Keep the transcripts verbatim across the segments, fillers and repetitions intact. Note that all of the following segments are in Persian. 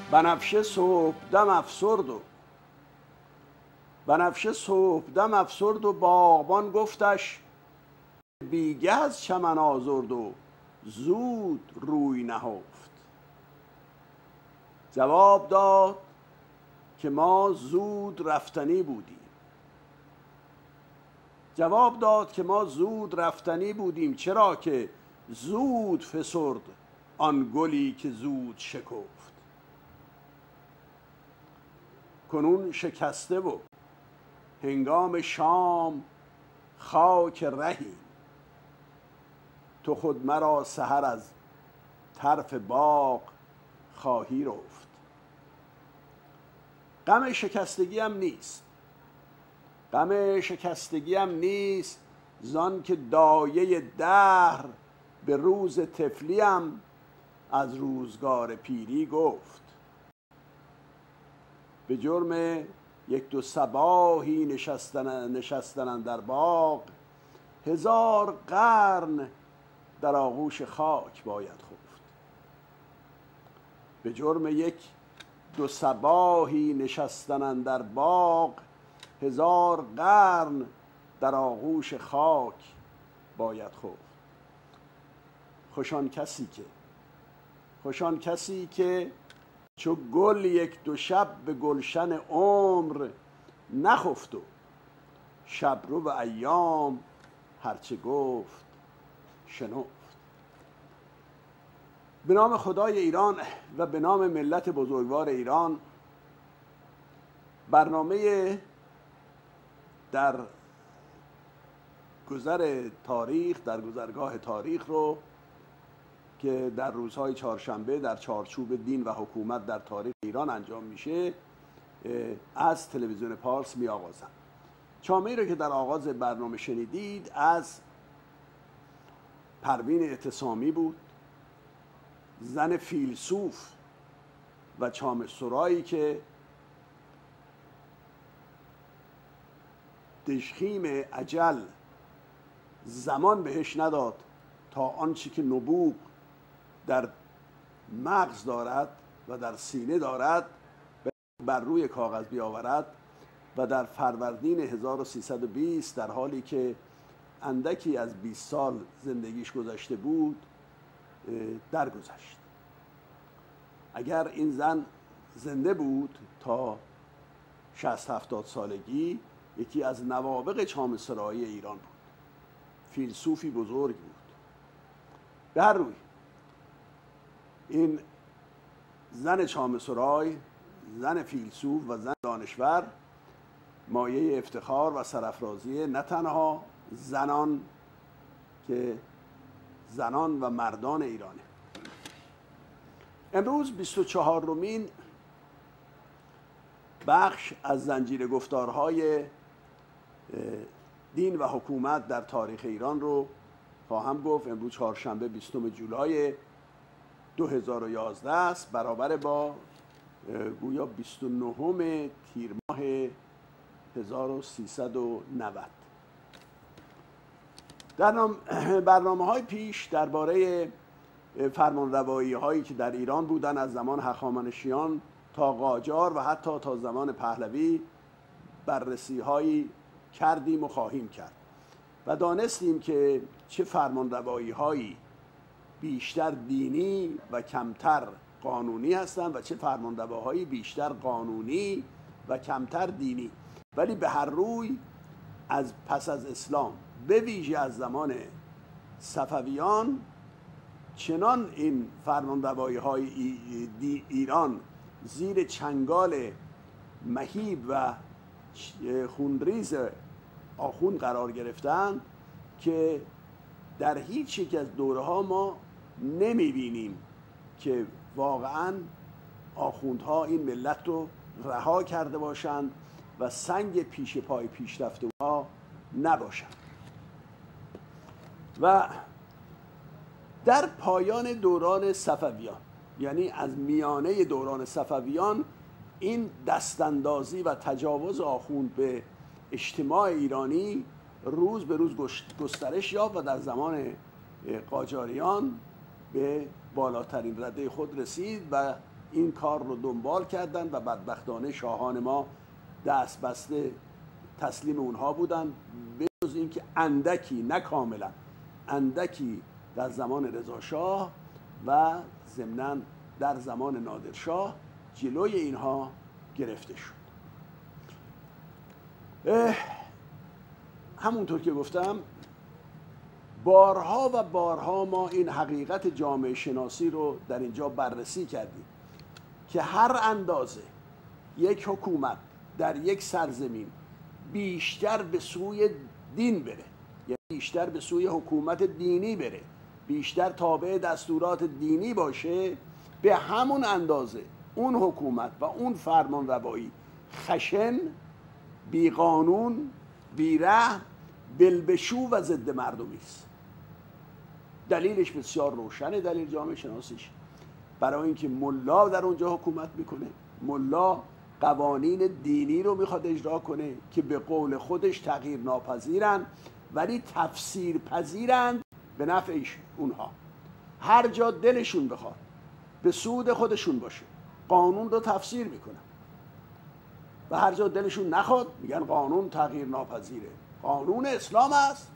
بنفشه صبحدم افسرد و بنفشه صبحدم افسرد و باغبان گفتش بیگه از چمن آزرد و زود روی نهفت. جواب داد که ما زود رفتنی بودیم. جواب داد که ما زود رفتنی بودیم چرا که زود فسرد آن گلی که زود شکفت. کنون شکسته و هنگام شام خاک رهی، تو خود مرا سحر از طرف باغ خواهی رفت. غم شکستگی هم نیست، غم شکستگی هم نیست زان که دایه دهر به روز طفلیم از روزگار پیری گفت. به جرم یک دو صباحی نشستن نشستن در باغ، هزار قرن در آغوش خاک باید خفت. به جرم یک دو صباحی نشستن در باغ، هزار قرن در آغوش خاک باید خفت. خوشان کسی که خوشان کسی که چو گل یک دو شب به گلشن عمر نخفت و شبرو و ایام هرچه گفت شنفت. به نام خدای ایران و به نام ملت بزرگوار ایران، برنامه در گذر تاریخ، در گذرگاه تاریخ رو که در روزهای چهارشنبه در چارچوب دین و حکومت در تاریخ ایران انجام میشه از تلویزیون پارس می آغازم. چامه‌ای رو که در آغاز برنامه شنیدید از پروین اعتصامی بود، زن فیلسوف و چامه سرایی که دژخیم اجل زمان بهش نداد تا آنچه که نبوغ در مغز دارد و در سینه دارد بر روی کاغذ بیاورد و در فروردین هزار و سیصد و بیست در حالی که اندکی از بیست سال زندگیش گذشته بود درگذشت. اگر این زن زنده بود تا شصت هفتاد سالگی، یکی از نوابغ چامه سرایی ایران بود، فیلسوفی بزرگ بود. به هر روی این زن چامه سرای، زن فیلسوف و زن دانشور مایه افتخار و سرافرازی نه تنها زنان که زنان و مردان ایرانه. امروز بیست و چهارمین بخش از زنجیره گفتارهای دین و حکومت در تاریخ ایران رو خواهم گفت. امروز چهارشنبه بیستم جولای دو هزار و یازده است، برابر با گویا بیست و نهم تیر ماه هزار و سیصد و نود. در برنامه های پیش درباره فرمانروایی هایی که در ایران بودن از زمان هخامنشیان تا قاجار و حتی تا زمان پهلوی بررسی هایی کردیم و خواهیم کرد و دانستیم که چه فرمانروایی هایی بیشتر دینی و کمتر قانونی هستند و چه فرمانرواهایی بیشتر قانونی و کمتر دینی. ولی به هر روی از پس از اسلام، به ویژه از زمان صفویان، چنان این فرمانروایی های ایران زیر چنگال مهیب و خونریز آخوند قرار گرفتن که در هیچ یک از دوره ها ما نمی بینیم که واقعا آخوندها این ملت رو رها کرده باشند و سنگ پیش پای پیشرفته ها نباشند. و در پایان دوران صفویان، یعنی از میانه دوران صفویان، این دستاندازی و تجاوز آخوند به اجتماع ایرانی روز به روز گسترش یافت و در زمان قاجاریان به بالاترین رده خود رسید و این کار رو دنبال کردن و بدبختانه شاهان ما دست بسته تسلیم اونها بودن، به جز اینکه اندکی، نه کاملا، اندکی در زمان رضا شاه و ضمناً در زمان نادرشاه جلوی اینها گرفته شد. همونطور که گفتم بارها و بارها ما این حقیقت جامعه شناسی رو در اینجا بررسی کردیم که هر اندازه یک حکومت در یک سرزمین بیشتر به سوی دین بره، یعنی بیشتر به سوی حکومت دینی بره، بیشتر تابع دستورات دینی باشه، به همون اندازه اون حکومت و اون فرمان روایی خشن، بی قانون، بی رحم، بلبشو و ضد مردمی است. دلیلش بسیار روشنه، دلیل جامعه شناسیش، برای اینکه ملا در اونجا حکومت میکنه. ملا قوانین دینی رو میخواد اجرا کنه که به قول خودش تغییر ناپذیرن ولی تفسیر پذیرند به نفع اونها. هر جا دلشون بخواد به سود خودشون باشه قانون رو تفسیر میکنن و هر جا دلشون نخواد میگن قانون تغییر ناپذیره، قانون اسلام است.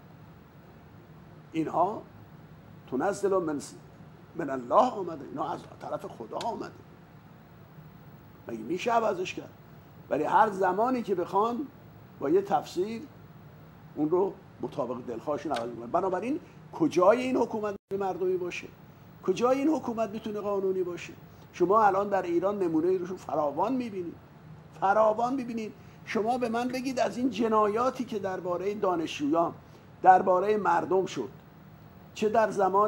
اینها تنزل من من الله آمده، اینا از طرف خدا آمده، مگه میشه عوضش کرد؟ ولی هر زمانی که بخوان با یه تفسیر اون رو مطابق دلخواهشون عوض میکنن. بنابراین کجای این حکومت مردمی باشه؟ کجای این حکومت میتونه قانونی باشه؟ شما الان در ایران نمونه رو فراوان میبینید، فراوان میبینید. شما به من بگید از این جنایاتی که درباره دانشجویان، درباره مردم شد، چه در زمان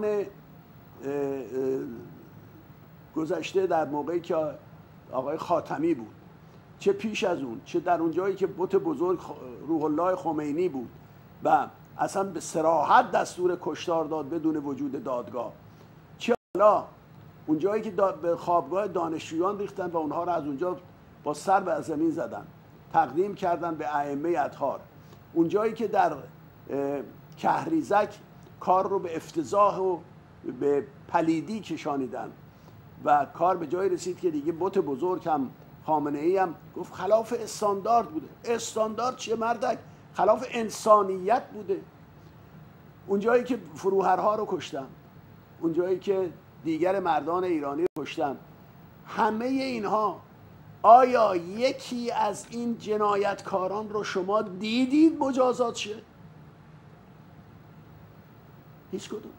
گذشته در موقعی که آقای خاتمی بود، چه پیش از اون، چه در اون جایی که بت بزرگ روح الله خمینی بود و اصلا به صراحت دستور کشتار داد بدون وجود دادگاه، چه حالا اون جایی که به خوابگاه دانشجویان ریختن و اونها رو از اونجا با سر به زمین زدن، تقدیم کردن به ائمه اطهار، اون جایی که در کهریزک کار رو به افتضاح و به پلیدی کشانیدن و کار به جای رسید که دیگه بت بزرگ هم خامنه ای هم گفت خلاف استاندارد بوده. استاندارد چیه مردک؟ خلاف انسانیت بوده. اون جایی که فروهرها رو کشتن، اون جایی که دیگر مردان ایرانی رو کشتن، همه اینها آیا یکی از این جنایتکاران رو شما دیدید مجازات شه؟ هیچ کدوم.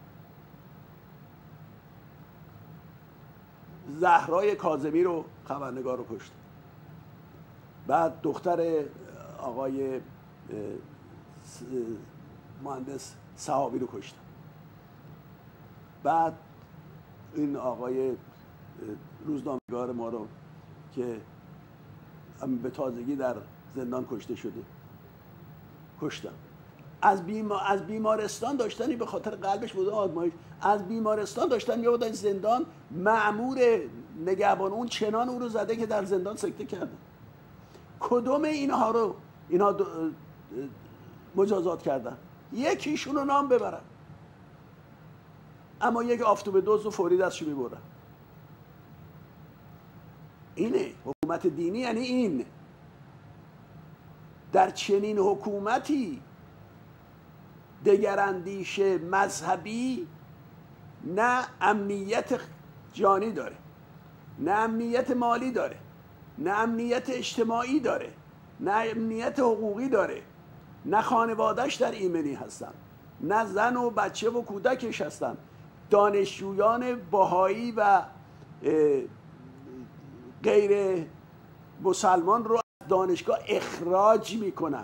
زهرای کاظمی رو خبرنگار رو کشت، بعد دختر آقای مهندس صحابی رو کشتن، بعد این آقای روزنامه‌نگار ما رو که به تازگی در زندان کشته شده کشتن. از بیما... از بیمارستان داشتنی به خاطر قلبش بوده آزمایش، از بیمارستان داشتن می‌بردن زندان، مأمور نگهبان اون چنان او رو زده که در زندان سکته کرده. کدوم اینها رو اینها دو... مجازات کردن؟ یکیشون رو نام ببرن، اما یک آفتوب دزد و فوری دستشو می‌برن. اینه حکومت دینی، یعنی این. در چنین حکومتی دگراندیش مذهبی نه امنیت جانی داره، نه امنیت مالی داره، نه امنیت اجتماعی داره، نه امنیت حقوقی داره، نه خانواده‌اش در ایمنی هستن، نه زن و بچه و کودکش هستن. دانشجویان بهایی و غیر مسلمان رو از دانشگاه اخراج میکنن.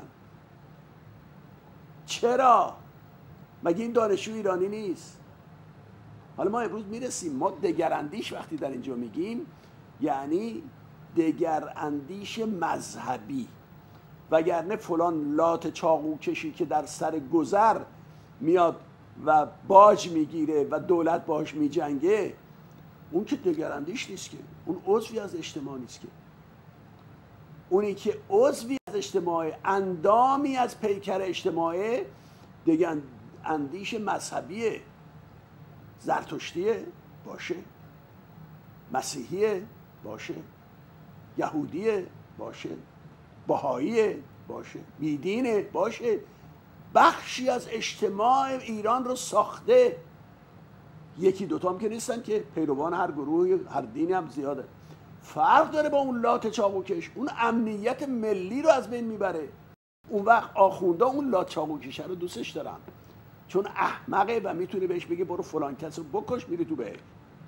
چرا؟ مگه این دانشجو ایرانی نیست؟ حالا ما امروز میرسیم، ما دگراندیش وقتی در اینجا میگیم یعنی دگراندیش مذهبی، وگرنه فلان لات چاقو کشی که در سر گذر میاد و باج میگیره و دولت باش میجنگه، اون که دگراندیش نیست که، اون عضوی از اجتماع نیست که. اونی که عضوی از اجتماع، اندامی از پیکر اجتماع، دیگه اندیش مذهبیه، زرتشتیه باشه. مسیحیه باشه، یهودیه باشه، بهاییه باشه، بیدینه باشه، بخشی از اجتماع ایران رو ساخته. یکی دوتا هم که نیستن که، پیروان هر گروه هر دینی هم زیاده. فرق داره با اون لات چاقوکش، اون امنیت ملی رو از بین میبره. اون وقت آخونده اون لات چاقوکشه رو دوستش دارن چون احمقه و میتونه بهش بگه برو فلان کس رو بکش، میری تو بهش.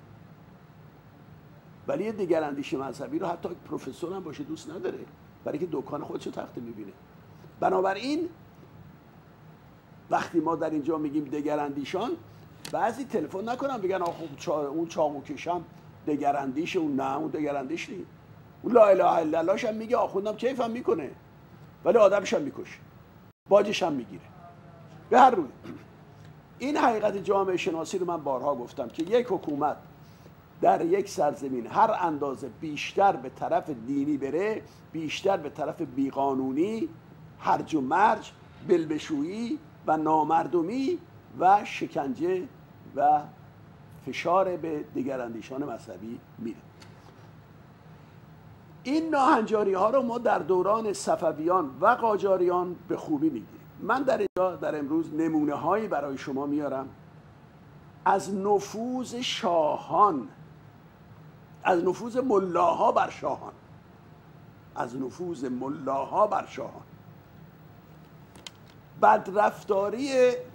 ولی یه دگراندیش مذهبی رو حتی پروفسور هم باشه دوست نداره، برای که دکان خودش رو تخته میبینه. بنابراین وقتی ما در اینجا میگیم دگراندیشان، بعضی تلفن نکنن بگن آخه چا... اون چاقوکشم دگراندیشه. اون نه، اون دگراندیش نیست. اون لا اله الا اللهش هم میگه، آخوندم کیفم میکنه، ولی آدمش هم میکشه، باجش هم میگیره. به هر روی این حقیقت جامعه شناسی رو من بارها گفتم که یک حکومت در یک سرزمین هر اندازه بیشتر به طرف دینی بره، بیشتر به طرف بیقانونی، هرج و مرج، بلبشویی و نامردمی و شکنجه و فشار به دیگراندیشان مذهبی میره. این ناهنجاری ها رو ما در دوران صفویان و قاجاریان به خوبی میگیریم. من در اینجا در امروز نمونه هایی برای شما میارم از نفوذ شاهان، از نفوذ ملاها بر شاهان، از نفوذ ملاها بر شاهان. بدرفتاری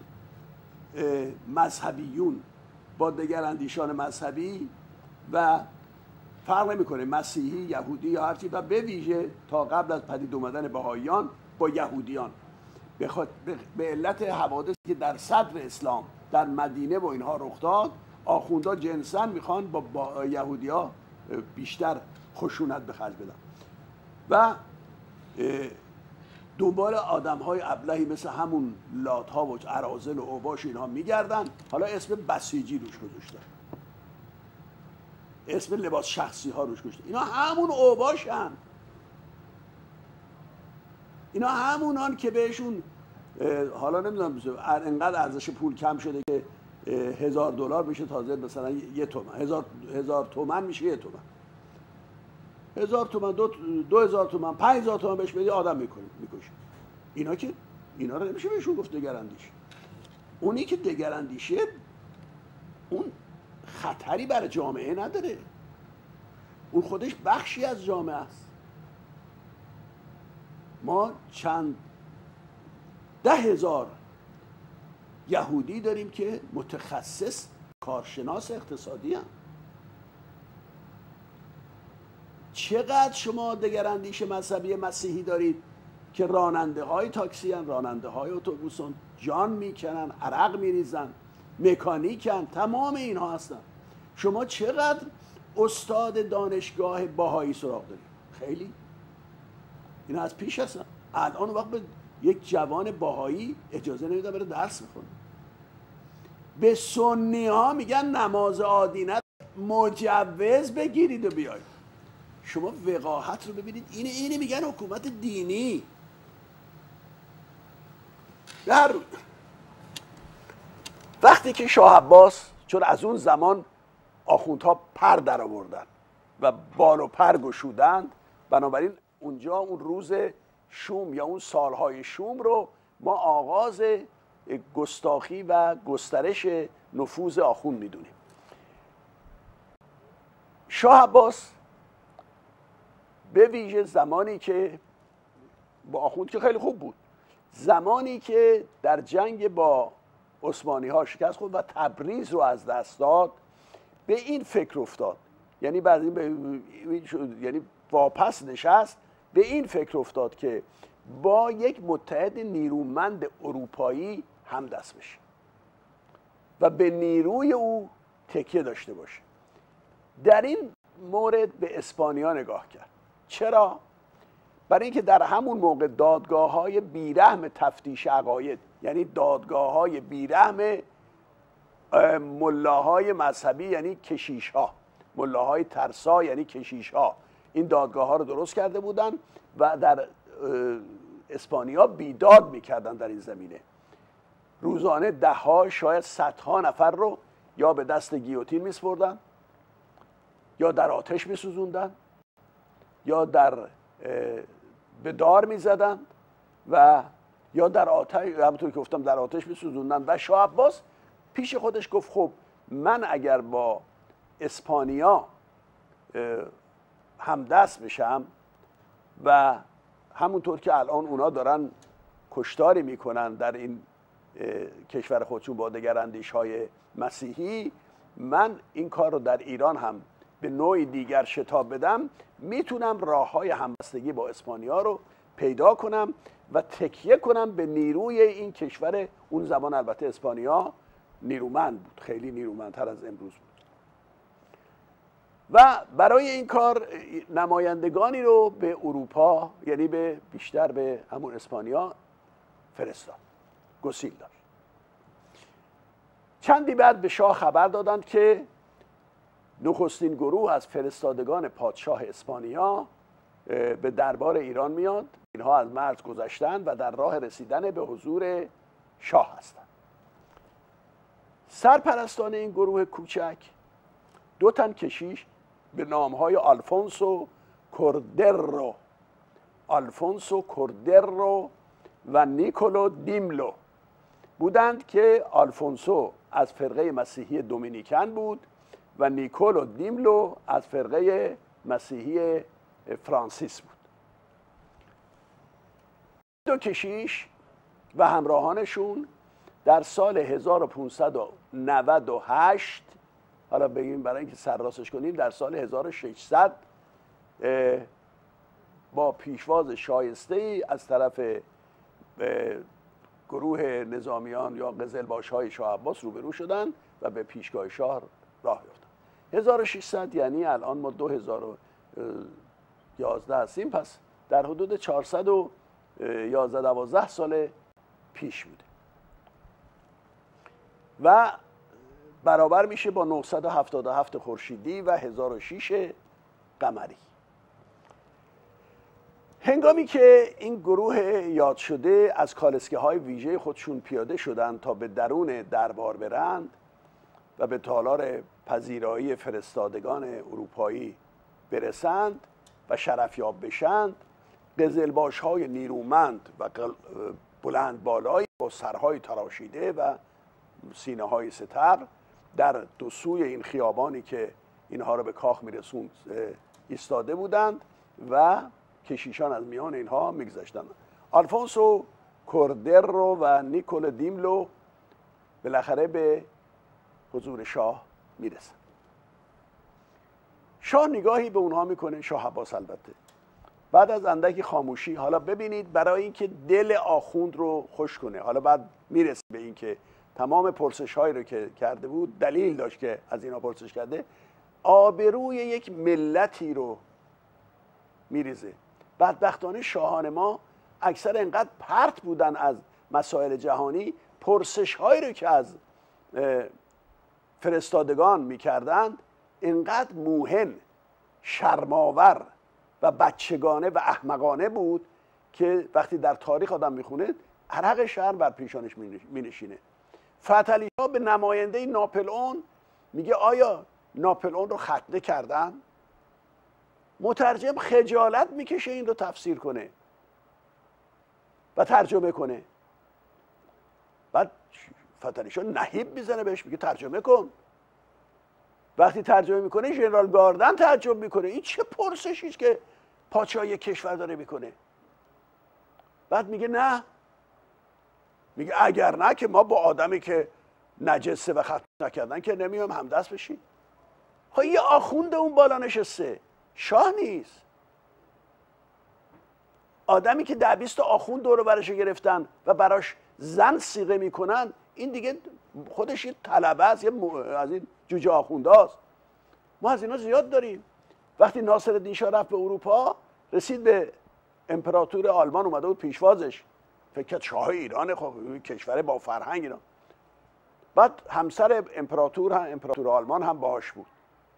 مذهبیون با دگراندیشان مذهبی و فرق نمیکنه مسیحی، یهودی یا هرچی، و به ویژه تا قبل از پدید اومدن بهاییان با یهودیان، به علت حوادثی که در صدر اسلام در مدینه و اینها رخ داد، آخوندها جنساً میخوان با, با یهودی‌ها بیشتر خشونت به خرج بدن و دنبال آدم‌های ابلهی مثل همون لات‌ها و اراذل و اوباش اینها میگردن. حالا اسم بسیجی روش گذاشتن، اسم لباس شخصی ها روش گذاشتن. اینا همون اوباشن، اینا همونان که بهشون حالا نمیدونم انقدر ارزش پول کم شده که هزار دلار میشه تازه مثلا یه تومن، هزار هزار تومن میشه یه تومن، هزار تومن، دو, دو هزار تومن، پنج هزار تومن بهش بدی آدم میکنی میکشی. اینا که اینا رو نمیشه بهشون گفت دگراندیش. اونی که دگراندیشه اون خطری برای جامعه نداره، اون خودش بخشی از جامعه است. ما چند ده هزار یهودی داریم که متخصص کارشناس اقتصادی هم. چقدر شما دگراندیش مذهبی مسیحی دارید که راننده های تاکسی هن، راننده های اتوبوس هن، جان میکنن، عرق میریزن، مکانیکن، تمام اینها هستن. شما چقدر استاد دانشگاه باهایی سراغ دارید؟ خیلی. اینا از پیش هستن. الان وقت به یک جوان باهایی اجازه نمیدن بره درس بخونه. به سنی ها میگن نماز آدینه مجوز بگیرید و بیاید. شما وقاحت رو ببینید. اینه اینه میگن حکومت دینی. در وقتی که شاه عباس، چون از اون زمان آخوندها پر در آوردن و بال و پر گشودند، بنابراین اونجا اون روز شوم یا اون سالهای شوم رو ما آغاز گستاخی و گسترش نفوذ آخوند میدونیم. شاه عباس به ویژه زمانی که با آخوند که خیلی خوب بود، زمانی که در جنگ با عثمانی ها شکست خورد و تبریز رو از دست داد، به این فکر افتاد، یعنی بعد این به... یعنی واپس نشست، به این فکر افتاد که با یک متحد نیرومند اروپایی همدست بشه و به نیروی او تکیه داشته باشه. در این مورد به اسپانیا نگاه کرد. چرا؟ برای اینکه در همون موقع دادگاه های بیرحم تفتیش عقاید، یعنی دادگاه های بیرحم ملاهای مذهبی یعنی کشیش ها، ملاهای ترسا یعنی کشیش ها، این دادگاه ها رو درست کرده بودن و در اسپانیا بیداد میکردن در این زمینه. روزانه ده ها شاید صدها نفر رو یا به دست گیوتین میسپردن یا در آتش میسوزوندن یا در به دار میزدن و یا در آتش، همونطور که گفتم در آتش میسوزوندن. و شاه عباس پیش خودش گفت خب من اگر با اسپانیا همدست بشم و همونطور که الان اونا دارن کشتاری میکنن در این کشور خودشون با دگراندیش‌های مسیحی، من این کار رو در ایران هم به نوعی دیگر شتاب بدم، میتونم راه‌های همبستگی با اسپانیا رو پیدا کنم و تکیه کنم به نیروی این کشور. اون زمان البته اسپانیا نیرومند بود، خیلی نیرومندتر از امروز بود. و برای این کار نمایندگانی رو به اروپا، یعنی به بیشتر به همون اسپانیا فرستاد، گسیل داشت. چندی بعد به شاه خبر دادند که نخستین گروه از فرستادگان پادشاه اسپانیا به دربار ایران میاد. اینها از مرز گذشتند و در راه رسیدن به حضور شاه هستند. سرپرستان این گروه کوچک دو تن کشیش به نامهای آلفونسو کوردرو آلفونسو کوردرو و نیکولو دیملو بودند که آلفونسو از فرقه مسیحی دومینیکن بود و نیکولو دیملو از فرقه مسیحی فرانسیس بود. دو کشیش و همراهانشون در سال هزار و پانصد و نود و هشت، حالا بگیم برای اینکه سرراستش کنیم، در سال هزار و ششصد با پیشواز شایسته ای از طرف گروه نظامیان یا قزلباش‌های شاه عباس روبرو شدند و به پیشگاه شاه راه یافتند. هزار و ششصد یعنی الان ما دو هزار و یازده هستیم، پس در حدود چهارصد و یازده دوازده سال پیش بوده و برابر میشه با نهصد و هفتاد و هفت خورشیدی و هزار و شش قمری. هنگامی که این گروه یاد شده از کالسکه های ویژه خودشون پیاده شدند تا به درون دربار برند و به تالار پذیرایی فرستادگان اروپایی برسند و شرفیاب بشند، قزلباش های نیرومند و بلند بالایی با سرهای تراشیده و سینه های ستبر در دو سوی این خیابانی که اینها رو به کاخ میرسوند ایستاده بودند و کشیشان از میان اینها میگذشتند. آلفونسو کوردرو و نیکولو دیملو بالاخره به حضور شاه میرسند. شاه نگاهی به اونها میکنه، شاه عباس البته. بعد از اندکی خاموشی، حالا ببینید برای اینکه دل آخوند رو خوش کنه، حالا بعد میرسه به اینکه تمام پرسش هایی رو که کرده بود دلیل داشت که از اینا پرسش کرده، آبروی یک ملتی رو میریزه. بدبختانه شاهان ما اکثر انقدر پرت بودن از مسائل جهانی، پرسش هایی رو که از فرستادگان میکردند انقدر موهن، شرماور و بچگانه و احمقانه بود که وقتی در تاریخ آدم میخونه عرق شرم بر پیشانش مینشینه. فتحعلی شاه به نماینده ناپلئون میگه آیا ناپلئون رو ختنه کردن؟ مترجم خجالت میکشه این رو تفسیر کنه و ترجمه کنه. بعد فتحعلی شاه نهیب میزنه بهش، میگه ترجمه کن. وقتی ترجمه میکنه ژنرال گاردن تعجب میکنه، این چه پرسشی است که پادشاه یک کشور داره میکنه. بعد میگه نه، میگه اگر نه که ما با آدمی که نجسه و ختم نکردن که نمیام همدست بشیم. ها یه آخوند اون بالا نشسته، شاه نیست. آدمی که ده بیست آخوند دور و برش گرفتن و براش زن صیغه میکنن، این دیگه خودش یه طلبه است، یه از این جوجه آخوندهاست. ما از اینا زیاد داریم. وقتی ناصرالدین شاه رفت به اروپا، رسید به امپراتور آلمان، اومده بود پیشوازش، فکر کرد شاه ایرانه، خب کشور با فرهنگ اینا. بعد همسر امپراتور هم امپراتور آلمان هم باهاش بود.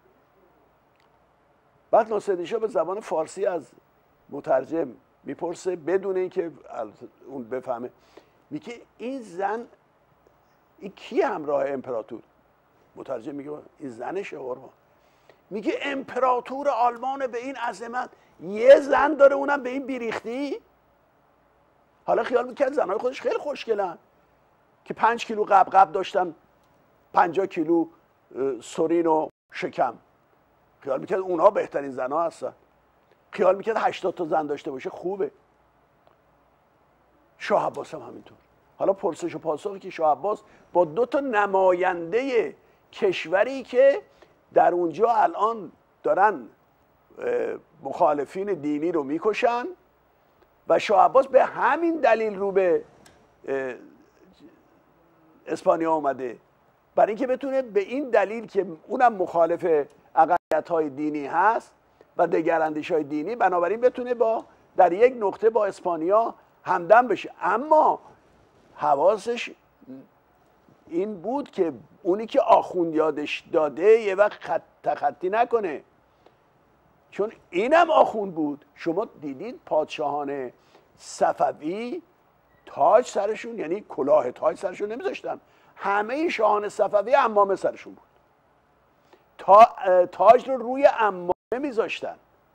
بعد ناصرالدین شاه به زبان فارسی از مترجم میپرسه بدون اینکه اون بفهمه، میگه این زن این کی همراه امپراتور؟ مترجم میگه این زنشه قربان. میگه امپراتور آلمان به این عظمت یه زن داره، اونم به این بیریختی. حالا خیال میکرد زنهای خودش خیلی خوشگلن که پنج کیلو قبقب داشتن، پنجاه کیلو سرین و شکم. خیال میکرد اونها بهترین زنها هستن. خیال میکرد هشتاد تا زن داشته باشه خوبه. شاه عباس هم همینطور. حالا پرسش و پاسخی که شاه عباس با دو تا نماینده کشوری که در اونجا الان دارن مخالفین دینی رو میکشن و شاه عباس به همین دلیل رو به اسپانیا آمده، برای اینکه بتونه به این دلیل که اونم مخالف اقلیت‌های دینی هست و دگراندیش‌های دینی، بنابراین بتونه با در یک نقطه با اسپانیا همدم بشه. اما حواسش این بود که اونی که آخوند یادش داده یه وقت خط تخطی نکنه، چون اینم آخوند بود. شما دیدید پادشاهان صفوی تاج سرشون، یعنی کلاه تاج سرشون نمیذاشتن، همه شاهان صفوی عمامه سرشون بود. تا تاج رو روی عمامه میذاشتن.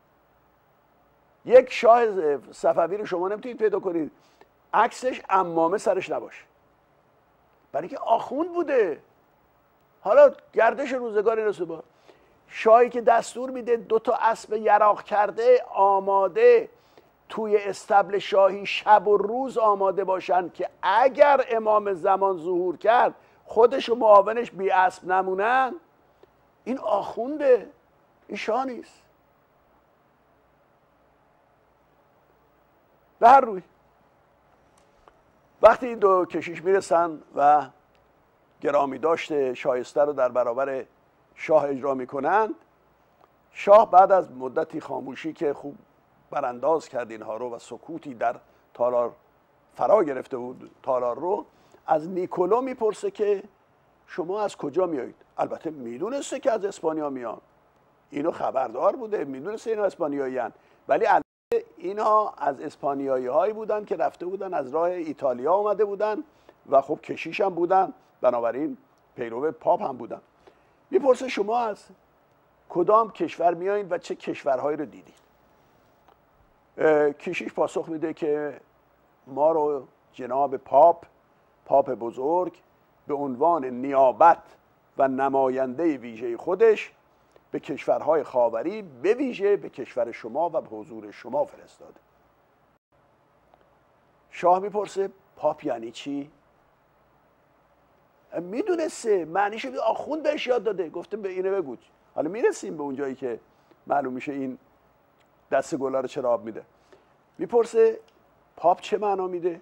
یک شاه صفوی رو شما نمیتونید پیدا کنید عکسش عمامه سرش نباشه، برای اینکه آخوند بوده. حالا گردش روزگاری رسید با شاهی که دستور میده دو تا اسب یراق کرده آماده توی استبل شاهی شب و روز آماده باشن که اگر امام زمان ظهور کرد خودش و معاونش بی اسب نمونن. این آخونده، این شاه نیست. به هر روی وقتی این دو کشیش میرسن و گرامی داشته شایسته رو در برابر شاه اجرا میکنن، شاه بعد از مدتی خاموشی که خوب برانداز کرد اینها رو و سکوتی در تالار فرا گرفته بود تالار رو، از نیکولو میپرسه که شما از کجا میایید؟ البته میدونسته که از اسپانیا میان، اینو خبردار بوده، میدونسته اینا اسپانیایی هن. ولی البته اینا از اسپانیایی هایی بودن که رفته بودن از راه ایتالیا آمده بودن و خب کشیش هم بودن، بنابراین پیرو پاپ هم بودن. میپرسه شما از کدام کشور میایید و چه کشورهایی رو دیدید؟ کشیش پاسخ میده که ما رو جناب پاپ پاپ بزرگ به عنوان نیابت و نماینده ویژه خودش به کشورهای خاوری، به ویژه به کشور شما و به حضور شما فرستاده. شاه میپرسه پاپ یعنی چی؟ میدونسته، معنیش آخوند بهش یاد داده، گفته به اینو بگو. حالا میرسیم به اون جایی که معلوم میشه این دست گلا رو چرا آب میده. میپرسه پاپ چه معنا میده؟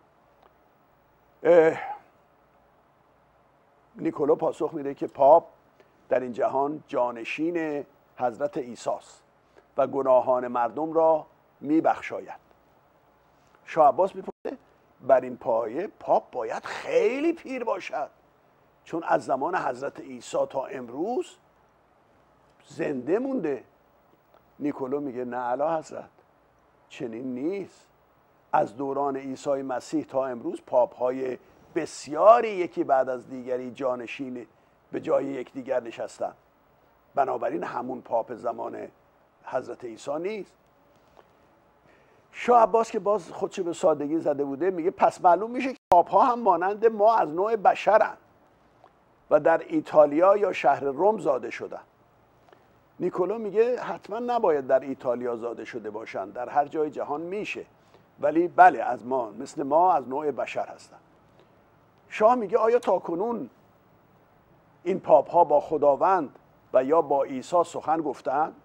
نیکولو پاسخ میده که پاپ در این جهان جانشین حضرت عیسی است و گناهان مردم را میبخشاید. شاه عباس میپرسه بر این پایه پاپ باید خیلی پیر باشد، چون از زمان حضرت عیسی تا امروز زنده مونده. نیکولو میگه نه اعلی حضرت، چنین نیست. از دوران عیسی مسیح تا امروز پاپ های بسیاری یکی بعد از دیگری جانشین به جای یکدیگر نشستن، بنابراین همون پاپ زمان حضرت عیسی نیست. شاه عباس که باز خودشو به سادگی زده بوده میگه پس معلوم میشه که پاپ ها هم مانند ما از نوع بشرن و در ایتالیا یا شهر روم زاده شدن. نیکولو میگه حتما نباید در ایتالیا زاده شده باشن، در هر جای جهان میشه، ولی بله از ما، مثل ما از نوع بشر هستن. شاه میگه آیا تاکنون این پاپ ها با خداوند و یا با عیسی سخن گفتن؟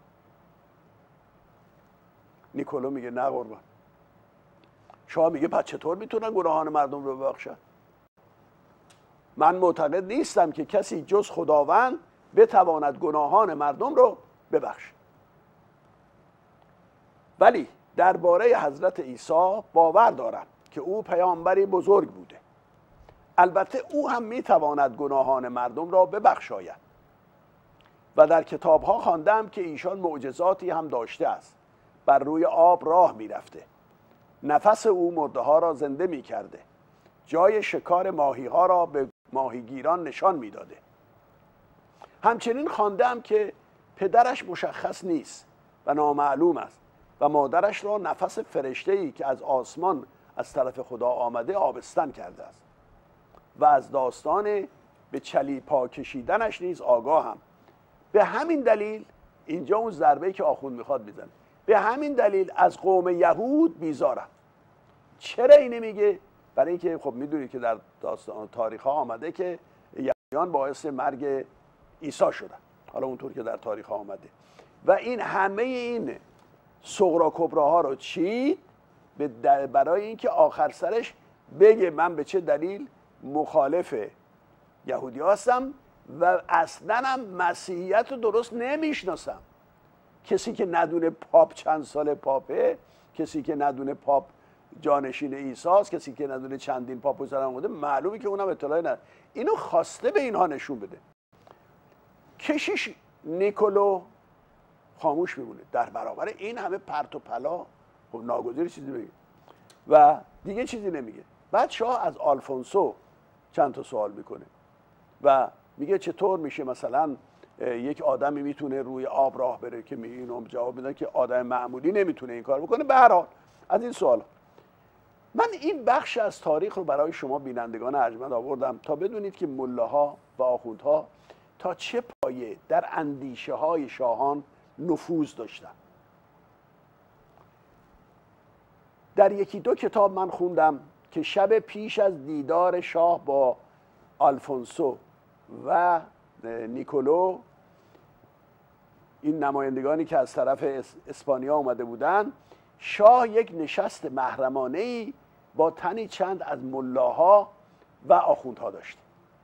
نیکولو میگه نه قربان. شاه میگه پس چطور میتونن گناهان مردم رو ببخشن؟ من معتقد نیستم که کسی جز خداوند بتواند گناهان مردم رو ببخشه. ولی درباره حضرت عیسی باور دارم که او پیامبری بزرگ بوده. البته او هم میتواند گناهان مردم را ببخشاید و در کتاب ها خواندم که ایشان معجزاتی هم داشته است. بر روی آب راه میرفته، نفس او مرده ها را زنده میکرده، جای شکار ماهی ها را به ماهیگیران نشان میداده. همچنین خواندم که پدرش مشخص نیست و نامعلوم است و مادرش را نفس فرشته‌ای که از آسمان از طرف خدا آمده آبستن کرده است و از داستان به چلیپا کشیدنش نیز آگاهم. به همین دلیل اینجا اون ضربه‌ای که آخوند میخواد میزنه، به همین دلیل از قوم یهود بیزارم. چرا اینه میگه؟ برای اینکه خب میدونید که در داستان تاریخ ها آمده که یهودیان باعث مرگ عیسی شدن، حالا اونطور که در تاریخ ها آمده، و این همه این صغرا کبراها رو چید برای اینکه آخر سرش بگه من به چه دلیل مخالف یهودی هستم و اصلا هم مسیحیت رو درست نمیشناسم. کسی که ندونه پاپ چند سال پاپه، کسی که ندونه پاپ جانشین عیسی است، کسی که ندونه چندین پاپ سر آمده، معلومه که اونم اطلاعی نداره. اینو خواسته به اینها نشون بده. کشیش نیکولو خاموش میمونه در برابر این همه پرت و پلا. خب ناگزیر چیزی بگه و دیگه چیزی نمیگه. بعد شاه از آلفونسو چند تا سوال میکنه و میگه چطور میشه مثلا یک آدمی میتونه روی آب راه بره، که اینم جواب میدن که آدم معمولی نمیتونه این کار بکنه. به هر حال از این سوال من این بخش از تاریخ رو برای شما بینندگان ارجمند آوردم تا بدونید که ملاها و آخوندها تا چه پایه در اندیشه های شاهان نفوذ داشتن. در یکی دو کتاب من خوندم که شب پیش از دیدار شاه با آلفونسو و نیکولو، این نمایندگانی که از طرف اسپانیا آمده بودند، شاه یک نشست محرمانه‌ای با تنی چند از ملاها و آخوندها داشت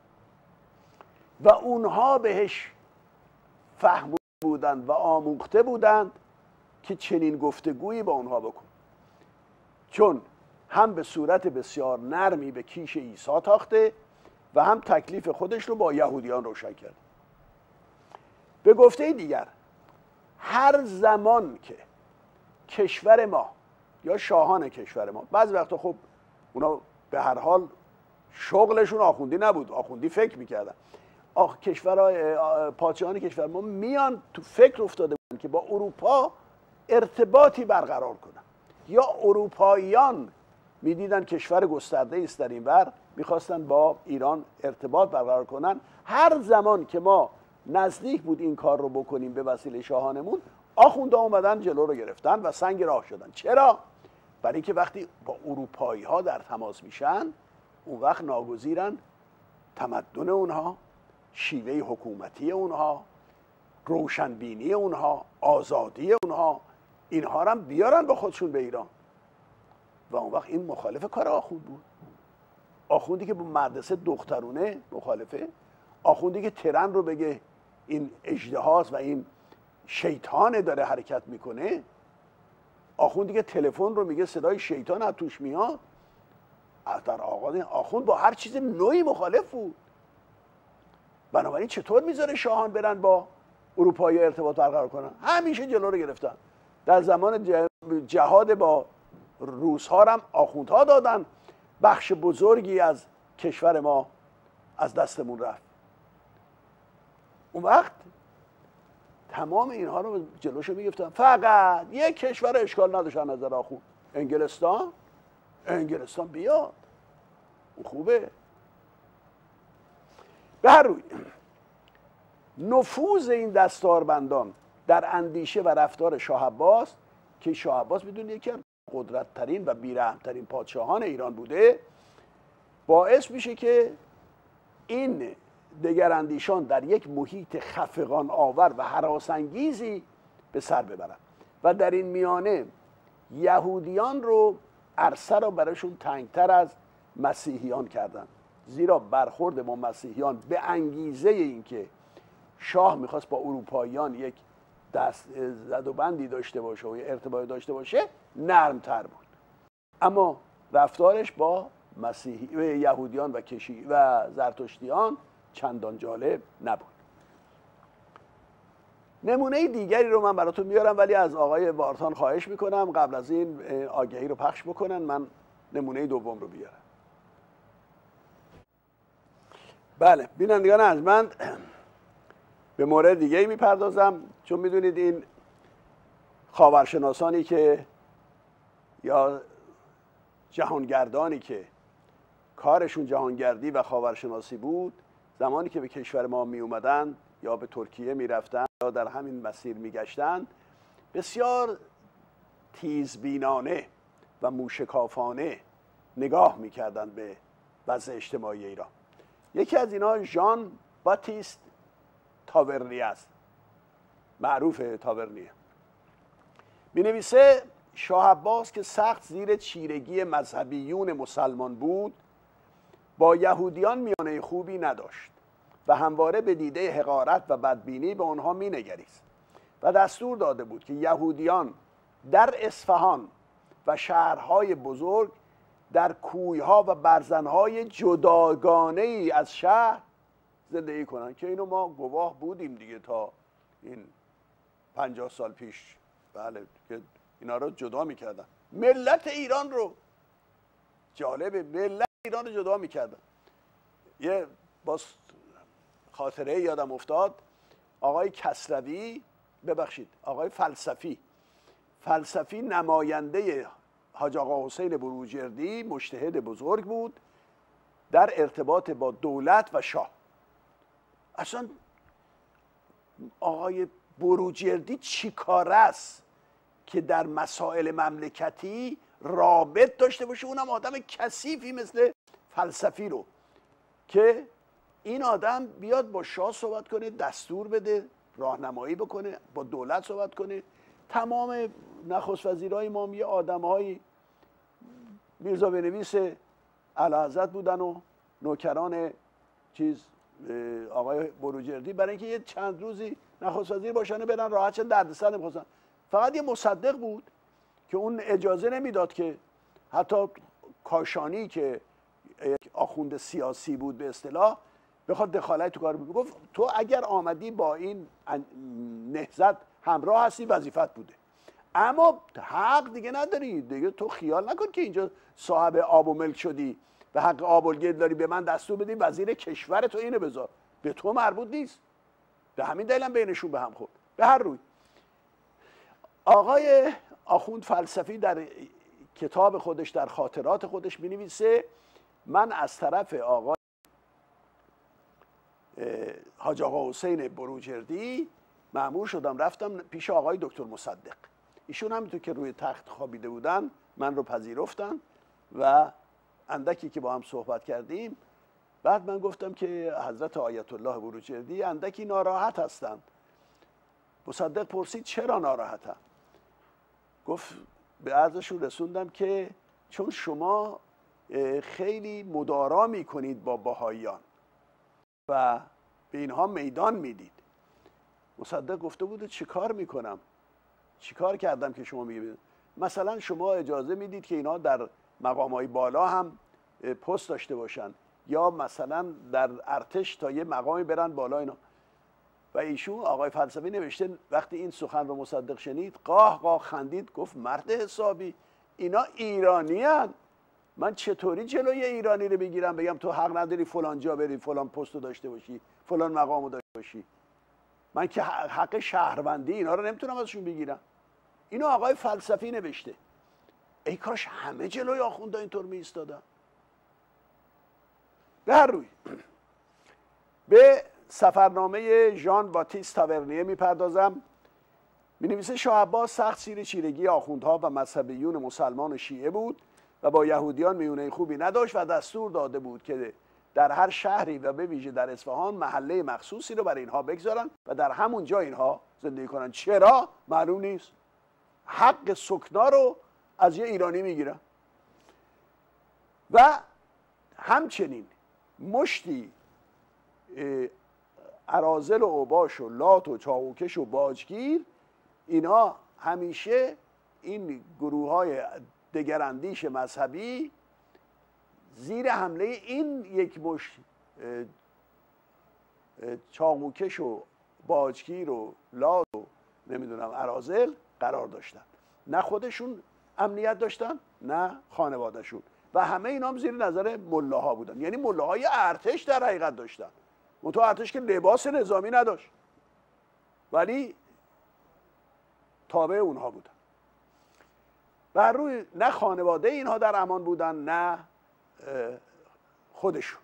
و اونها بهش فهم بودند و آموخته بودند که چنین گفتگویی با اونها بکن، چون هم به صورت بسیار نرمی به کیش عیسی تاخته و هم تکلیف خودش رو با یهودیان روشن کرد. به گفته دیگر، هر زمان که کشور ما یا شاهان کشور ما، بعضی وقتا خب اونا به هر حال شغلشون آخوندی نبود، آخوندی فکر میکردن، آخ کشورهای پادشاهان کشور ما میان تو فکر افتاده بودن که با اروپا ارتباطی برقرار کنن، یا اروپاییان میدیدن کشور گسترده است در این ور، میخواستن با ایران ارتباط برقرار کنن. هر زمان که ما نزدیک بود این کار رو بکنیم به وسیله شاهانمون، آخونده اومدن جلو رو گرفتن و سنگ راه شدن. چرا؟ برای اینکه وقتی با اروپایی ها در تماس میشن، اون وقت ناگزیرن تمدن اونها، شیوه حکومتی اونها، روشنبینی اونها، آزادی اونها، اینها رو هم بیارن با خودشون به ایران. و اون وقت این مخالف کار آخوند بود. آخوندی که با مدرسه دخترونه مخالفه، آخوندی که ترن رو بگه این اژدهاست و این شیطانه داره حرکت میکنه، آخوندی که تلفن رو میگه صدای شیطان از توش میاد، در آغاز آخوند با هر چیز نوعی مخالف بود. بنابراین چطور میذاره شاهان برن با اروپایی ارتباط برقرار کنن؟ همیشه جلو رو گرفتن. در زمان جهاد با روس ها هم آخوندها دادن، بخش بزرگی از کشور ما از دستمون رفت. اون وقت تمام اینها رو جلوشو میگفتن. فقط یک کشور اشکال نداشتن نظر آخوند، انگلستان. انگلستان بیاد، اون خوبه. به هر روی نفوذ این دستاربندان در اندیشه و رفتار شاه عباس، که شاه عباس بدون یکی از قدرت‌ترین و بی‌رحم‌ترین پادشاهان ایران بوده، باعث میشه که این دگراندیشان در یک محیط خفقان آور و هراس‌انگیزی به سر ببرن و در این میانه یهودیان رو عرصه رو براشون تنگتر از مسیحیان کردن، زیرا برخورد با مسیحیان به انگیزه اینکه شاه میخواست با اروپاییان یک دست زد و بندی داشته باشه و ارتباطی داشته باشه نرمتر بود، اما رفتارش با مسیحی یهودیان و کشی و زرتشتیان چندان جالب نبود. نمونه دیگری رو من براتون میارم، ولی از آقای وارتان خواهش میکنم قبل از این آگهی رو پخش بکنن، من نمونه دوم رو بیارم. بله بینندگان ارجمند، به مورد دیگه میپردازم، چون میدونید این خاورشناسانی که یا جهانگردانی که کارشون جهانگردی و خاورشناسی بود، زمانی که به کشور ما می اومدن یا به ترکیه می رفتن یا در همین مسیر می گشتن، بسیار تیزبینانه و موشکافانه نگاه می کردن به وضع اجتماعی ایران. یکی از اینا ژان باتیست تاورنی است، معروف تاورنیه. می نویسه شاه عباس که سخت زیر چیرگی مذهبیون مسلمان بود، با یهودیان میانه خوبی نداشت و همواره به دیده حقارت و بدبینی به آنها مینگریست و دستور داده بود که یهودیان در اصفهان و شهرهای بزرگ در کویها و برزنهای جداگانه ای از شهر زندگی کنند، که اینو ما گواه بودیم دیگه تا این پنجاه سال پیش. بله، که اینا رو جدا میکردن، ملت ایران رو، جالبه، ملت ایران رو جدا میکردن. یه باز خاطره یادم افتاد، آقای کسروی، ببخشید آقای فلسفی فلسفی نماینده حاج آقا حسین بروجردی، مجتهد بزرگ بود در ارتباط با دولت و شاه. اصلا آقای بروجردی چی کار است که در مسائل مملکتی رابط داشته باشه، اونم آدم کثیفی مثل فلسفی رو، که این آدم بیاد با شاه صحبت کنه، دستور بده، راهنمایی بکنه، با دولت صحبت کنه. تمام نخست وزیرای ما یه آدم‌های میرزا بنویس اعلیحضرت بودن و نوکران چیز آقای بروجردی، برای اینکه یه چند روزی نخست وزیر باشن و برن راحت شن، دردسر نمی‌خواستن. فقط یه مصدق بود که اون اجازه نمیداد که حتی کاشانی که آخوند سیاسی بود به اصطلاح بخواد دخالت تو کار بود. گفت تو اگر آمدی با این نهضت همراه هستی، وظیفت بوده، اما حق دیگه نداری دیگه. تو خیال نکن که اینجا صاحب آب و ملک شدی و حق آب و گل داری به من دستور بدی وزیر کشور تو اینو بذار، به تو مربوط نیست. به همین دلیل هم بینشون به هم خورد. به هر روی آقای آخوند فلسفی در کتاب خودش، در خاطرات خودش می‌نویسه من از طرف آقای حاج آقا حسین بروجردی مأمور شدم، رفتم پیش آقای دکتر مصدق. ایشون همینطور که روی تخت خوابیده بودن من رو پذیرفتن و اندکی که با هم صحبت کردیم، بعد من گفتم که حضرت آیت الله بروجردی اندکی ناراحت هستند. مصدق پرسید چرا ناراحتم؟ گفت به عرضشون رسوندم که چون شما خیلی مدارا میکنید با بهائیان و به اینها میدان میدید. مصدق گفته بود چی کار میکنم؟ چی کار کردم که شما میگید؟ مثلا شما اجازه میدید که اینا در مقامهای بالا هم پست داشته باشن، یا مثلا در ارتش تا یه مقامی برن بالا اینا. و ایشون آقای فلسفی نوشته وقتی این سخن رو مصدق شنید قاه قاه خندید، گفت مرد حسابی، اینا ایرانی هن. من چطوری جلوی ایرانی رو بگیرم بگم تو حق نداری فلان جا بری، فلان پست رو داشته باشی، فلان مقام رو داشته باشی؟ من که حق شهروندی اینا رو نمیتونم ازشون بگیرم. اینو آقای فلسفی نوشته. ای کاش همه جلوی آخونده اینطور می ایستادن. به هر روی به سفرنامه ژان باتیست تاورنیه میپردازم. می نویسه شاه عباس سخت زیر چیرگی آخوندها و مذهبیون مسلمان و شیعه بود و با یهودیان میونه خوبی نداشت و دستور داده بود که در هر شهری و به ویژه در اصفهان محله مخصوصی رو برای اینها بگذارن و در همون جا اینها زندگی کنن. چرا؟ معلوم نیست. حق سکنا رو از یه ایرانی میگیرن. و همچنین مشتی اراذل و اوباش و لات و چاوکش و باجگیر، اینا همیشه این گروه های دگراندیش مذهبی زیر حمله این یک مشت چاوکش و باجگیر و لات و نمیدونم اراذل قرار داشتن. نه خودشون امنیت داشتن نه خانوادهشون، و همه اینا هم زیر نظر ملاها بودن. یعنی ملاهای ارتش در حقیقت داشتن، منتها ارتش که لباس نظامی نداشت. ولی تابع اونها بودن. بر روی نه خانواده اینها در امان بودن نه خودشون.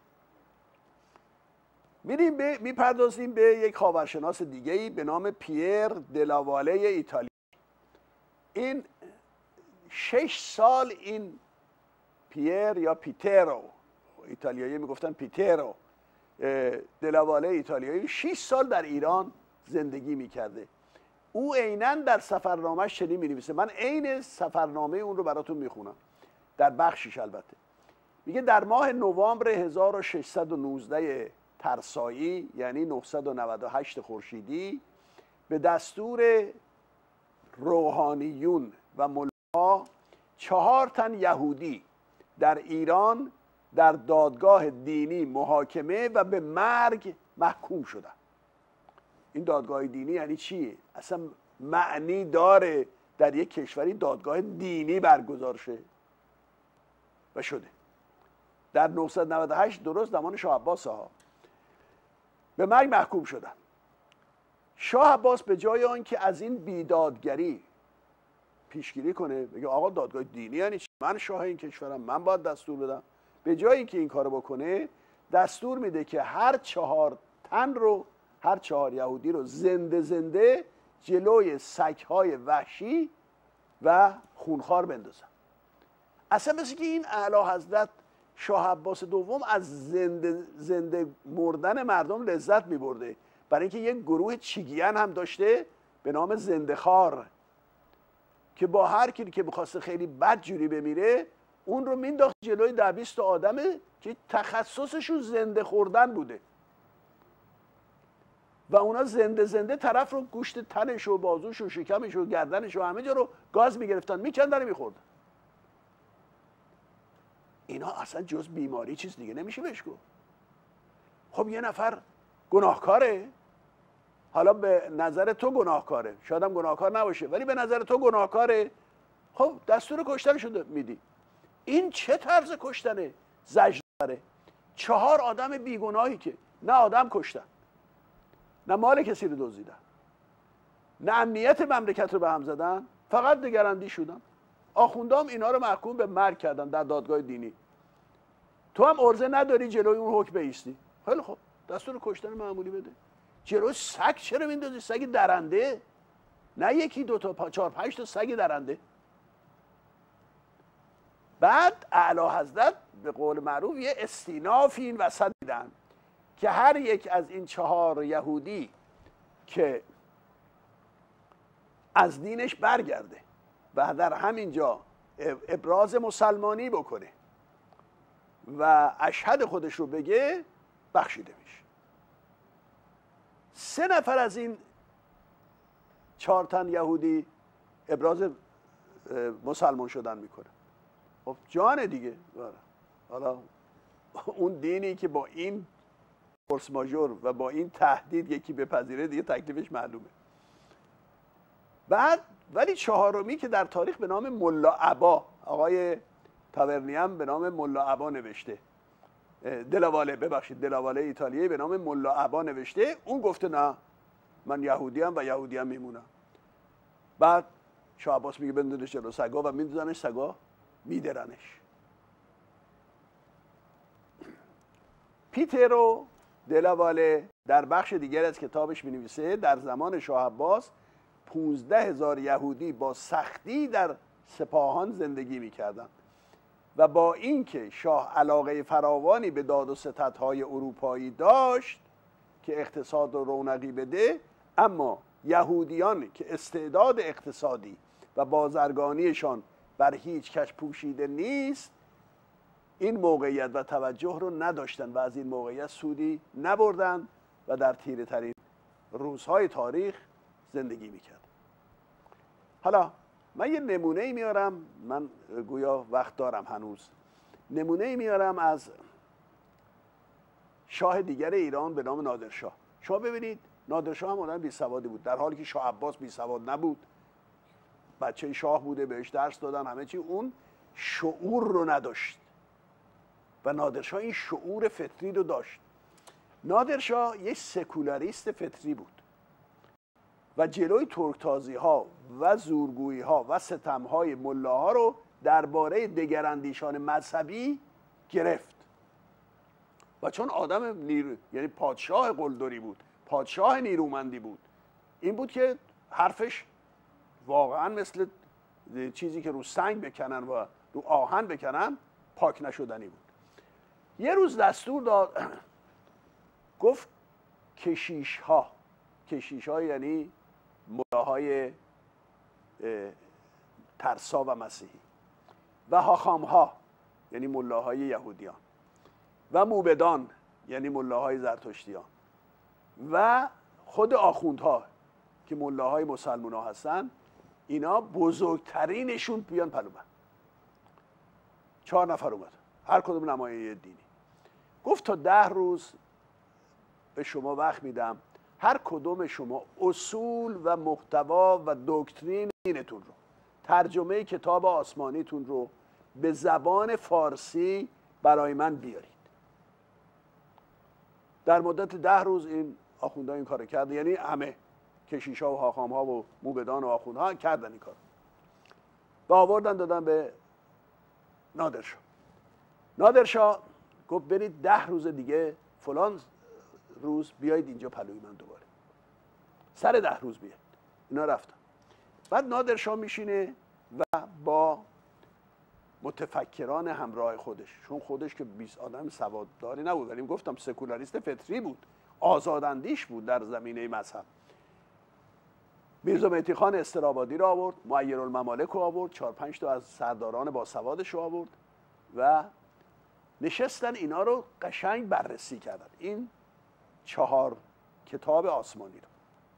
میریم به میپردازیم به یک خاورشناس دیگه‌ای به نام پیر دلاواله ایتالیایی. این شش سال این پیر یا پیترو، ایتالیایی میگفتن پیترو، دلاواله ایتالیایی شش سال در ایران زندگی میکرده. او عیناً در سفرنامه‌اش چنین می‌نویسه. من عین سفرنامه اون رو براتون میخونم در بخشش. البته میگه در ماه نوامبر هزار و ششصد و نوزده ترسایی، یعنی نهصد و نود و هشت خورشیدی، به دستور روحانیون و ملاها چهار تن یهودی در ایران در دادگاه دینی محاکمه و به مرگ محکوم شدند. این دادگاه دینی یعنی چیه؟ اصلا معنی داره در یک کشوری دادگاه دینی برگزار شه؟ و شده. در نهصد و نود و هشت درست زمان شاه عباس ها به مرگ محکوم شدن. شاه عباس به جای آنکه از این بیدادگری پیشگیری کنه، بگه آقا دادگاه دینی یعنی چی؟ من شاه این کشورم، من باید دستور بدم، به جای اینکه این کارو بکنه دستور میده که هر چهار تن رو، هر چهار یهودی رو زنده زنده جلوی سگ‌های وحشی و خونخوار بندازن. اصلا مثل که این اعلی حضرت شاه عباس دوم از زنده زنده مردن مردم لذت می‌برده، برای اینکه یک گروه چیگیان هم داشته به نام زنده خار که با هر کی که می‌خواسته خیلی بد جوری بمیره اون رو مینداخت جلوی ده بیست آدمه که تخصصشون زنده خوردن بوده و اونا زنده زنده طرف رو گوشت تنش و بازوش و شکمش و گردنش و همه جا رو گاز میگرفتن میکندن میخوردن. اینا اصلا جز بیماری چیز دیگه نمیشه بهش گفت. خب یه نفر گناهکاره، حالا به نظر تو گناهکاره، شاید هم گناهکار نباشه ولی به نظر تو گناهکاره، خب دستور کشتنش رو میدی. این چه طرز کشتنه؟ زجر داره. چهار آدم بیگناهی که نه آدم کشتن، نه مال کسی رو دزدیدن، نه امنیت مملکت رو به هم زدن، فقط نگراندی شدن. آخوندام اینا رو محکوم به مرگ کردن در دادگاه دینی. تو هم عرضه نداری جلوی اون حکم بایستی. خیلی خب دستور کشتن معمولی بده. جلوی سگ چرا میندازی؟ سگ درنده، نه یکی دو تا چهار پنج تا سگ درنده. بعد اعلی حضرت به قول معروف یه استینافی این وسط دیدن که هر یک از این چهار یهودی که از دینش برگرده و در همینجا ابراز مسلمانی بکنه و اشهد خودش رو بگه بخشیده میشه. سه نفر از این چهار تن یهودی ابراز مسلمان شدن میکنه. خب جان دیگه. حالا اون دینی که با این فورس ماژور و با این تهدید یکی بپذیره دیگه تکلیفش معلومه. بعد ولی چهارمی که در تاریخ به نام ملا عبا، آقای تاورنی هم به نام ملا عبا نوشته، دلاواله ببخشید دلاواله ایتالیایی به نام ملا عبا نوشته، اون گفته نه من یهودی ام و یهودی ام میمونم. بعد شاه عباس میگه بندازش جلو سگا و میندازنش سگا میدرنش. پیترو دلاواله در بخش دیگر از کتابش می‌نویسه در زمان شاه عباس پونزده هزار یهودی با سختی در سپاهان زندگی می‌کردند و با اینکه شاه علاقه فراوانی به داد و ستدهای اروپایی داشت که اقتصاد رو رونقی بده، اما یهودیان که استعداد اقتصادی و بازرگانیشان بر هیچ کس پوشیده نیست این موقعیت و توجه رو نداشتن و از این موقعیت سودی نبردن و در تیره ترین روزهای تاریخ زندگی میکرد. حالا من یه نمونه میارم، من گویا وقت دارم هنوز، نمونه میارم از شاه دیگر ایران به نام نادرشاه. شما ببینید نادرشاه هم آدم بی سوادی بود، در حالی که شاه عباس بی سواد نبود، بچه شاه بوده، بهش درس دادن همه چی، اون شعور رو نداشت و نادرشاه این شعور فطری رو داشت. نادرشاه یک سکولاریست فطری بود. و جلوی ترکتازی ها و زورگویی ها و ستم های ملاها رو درباره دگراندیشان مذهبی گرفت. و چون آدم نیر... یعنی پادشاه قلدری بود، پادشاه نیرومندی بود، این بود که حرفش واقعا مثل چیزی که رو سنگ بکنن و رو آهن بکنن پاک نشدنی بود. یه روز دستور داد، گفت کشیش ها، کشیش ها یعنی ملاهای ترسا و مسیحی، و حاخام ها یعنی ملاهای یهودیان، و موبدان یعنی ملاهای زرتشتیان، و خود آخوندها که ملاهای مسلمان ها هستن، اینا بزرگترینشون بیان پلوبن. چهار نفر اومد، هر کدوم نمایه دینی. گفت تا ده روز به شما وقت میدم، هر کدوم شما اصول و محتوا و دکترین دینتون رو، ترجمه کتاب آسمانیتون رو به زبان فارسی برای من بیارید. در مدت ده روز این آخوندها این کارو کرد، یعنی همه کشیشا و حاخامها و موبدان و آخوندها کردن این کار و آوردن دادن به نادرشاه. نادرشاه گفت برید ده روز دیگه فلان روز بیایید اینجا پلوی من دوباره. سر ده روز بیاید. اینا رفتن. بعد نادرشاه میشینه و با متفکران همراه خودش، چون خودش که بیست آدم سوادداری نبود، ولی گفتم سکولاریست فطری بود، آزاداندیش بود در زمینه مذهب. میرزا مهدی خان استرابادی رو آورد، معیرالممالک رو آورد، چهار پنج تا از سرداران باسوادش رو آورد و نشستن اینا رو قشنگ بررسی کردن، این چهار کتاب آسمانی رو.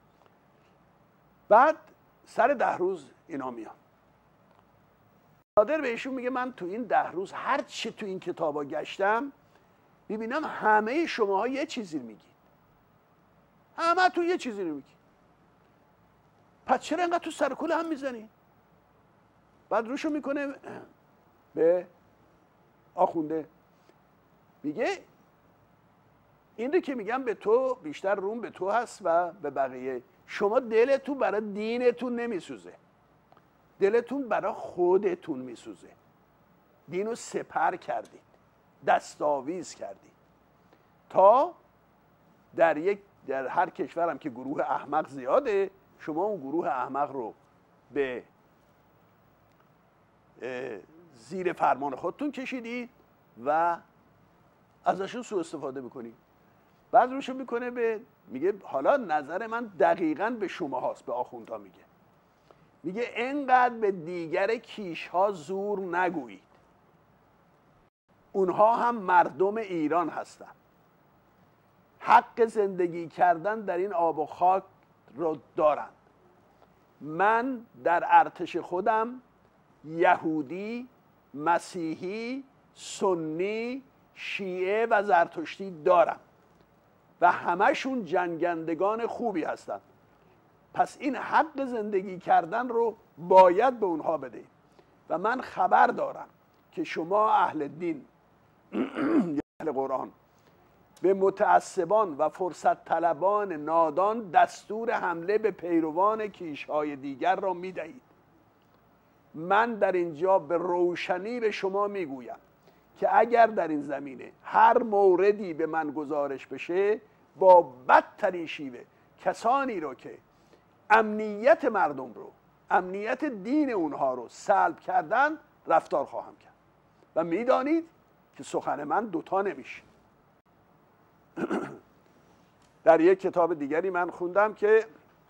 بعد سر ده روز اینا میان. نادر بهشون میگه من تو این ده روز هر چی تو این کتابا گشتم میبینم همه شماها یه چیزی رو میگید، همه تو یه چیزی رو میگید، پس چرا اینقدر تو سر کول هم میزنی؟ بعد روشو میکنه به آخونده، میگه این رو که میگم به تو بیشتر روم به تو هست و به بقیه. شما دلتون برای دینتون نمیسوزه، دلتون برای خودتون میسوزه. دین رو سپر کردید، دستاویز کردید تا در یک در هر کشورم که گروه احمق زیاده، شما اون گروه احمق رو به زیر فرمان خودتون کشیدید و ازشون سوء استفاده میکنید. بعد روشو میکنه به میگه حالا نظر من دقیقاً به شما هاست، به آخوندها میگه میگه اینقدر به دیگر کیش ها زور نگویید، اونها هم مردم ایران هستن، حق زندگی کردن در این آب و خاک رو دارند. من در ارتش خودم یهودی، مسیحی، سنی، شیعه و زرتشتی دارم و همشون جنگندگان خوبی هستند. پس این حق زندگی کردن رو باید به اونها بدهید و من خبر دارم که شما اهل دین اهل قرآن به متعصبان و فرصت طلبان نادان دستور حمله به پیروان کیش‌های دیگر را می‌دهید. من در اینجا به روشنی به شما میگویم که اگر در این زمینه هر موردی به من گزارش بشه، با بدترین شیوه کسانی رو که امنیت مردم رو، امنیت دین اونها رو سلب کردن رفتار خواهم کرد و میدانید که سخن من دوتا نمیشه. در یک کتاب دیگری من خوندم که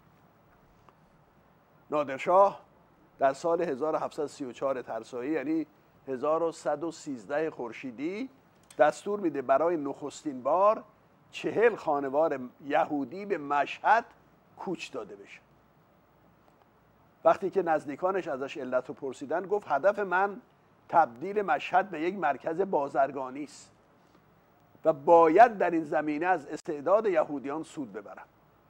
نادرشاه در سال هزار و هفتصد و سی و چهار ترسایی، یعنی هزار و صد و سیزده خورشیدی، دستور میده برای نخستین بار چهل خانوار یهودی به مشهد کوچ داده بشه. وقتی که نزدیکانش ازش علت رو پرسیدن گفت هدف من تبدیل مشهد به یک مرکز بازرگانی است و باید در این زمینه از استعداد یهودیان سود ببرم.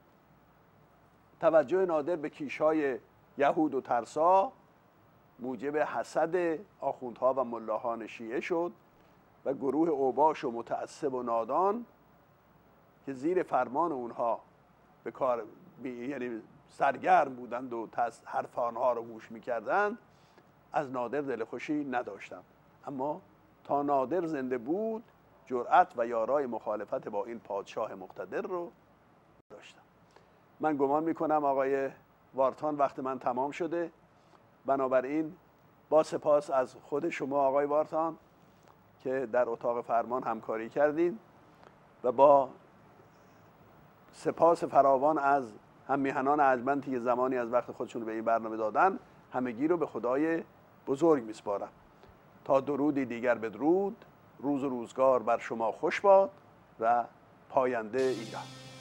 توجه نادر به کیش‌های یهود و ترسا موجب حسد آخوندها و ملاحان شیعه شد و گروه اوباش و متعصب و نادان که زیر فرمان اونها به کار یعنی سرگرم بودند و حرف آنها رو گوش میکردند از نادر دلخوشی نداشتم. اما تا نادر زنده بود جرأت و یارای مخالفت با این پادشاه مقتدر رو داشتم. من گمان میکنم آقای وارتان وقت من تمام شده، بنابراین با سپاس از خود شما آقای وارتان که در اتاق فرمان همکاری کردید و با سپاس فراوان از هم میهنان ارجمندی که زمانی از وقت خودشون رو به این برنامه دادن، همگی رو به خدای بزرگ میسپارم. تا درودی دیگر بدرود، روز و روزگار بر شما خوش باد و پاینده ایران.